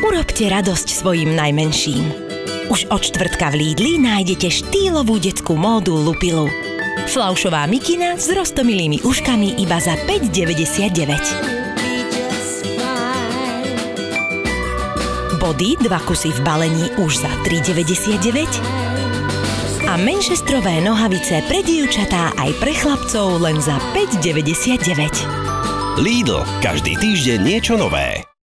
Urobte radosť svojim najmenším. Už od štvrtka v Lidli nájdete štýlovú detskú módu Lupilu. Flaušová mikina s roztomilými uškami iba za 5,99. Body 2 kusy v balení už za 3,99. A manchesterové nohavice pre dievčatá aj pre chlapcov len za 5,99. Lidl, každý týždeň niečo nové.